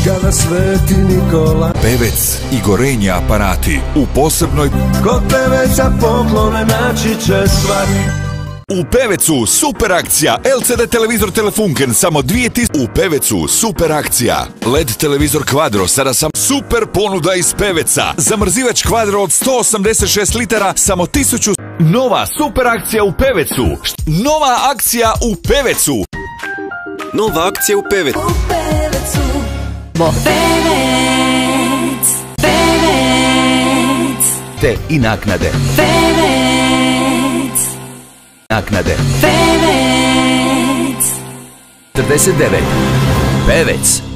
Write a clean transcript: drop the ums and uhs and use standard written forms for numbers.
kada Sveti Nikola. Pevec i gorenje aparati u posebnoj. Kod Peveca poklone naći će svak. U Pevecu super akcija LCD televizor Telefunken samo 2000. U Pevecu super akcija LED televizor Quadro sada sam super ponuda iz Peveca. Zamrzivač Quadro od 186 litara samo 1000. Nova super akcija u Pevecu. Nova akcija u Pevecu. Nova akcija u Pevecu. Pevec. Te i naknade. Naknade. Pevec. 49. Pevec.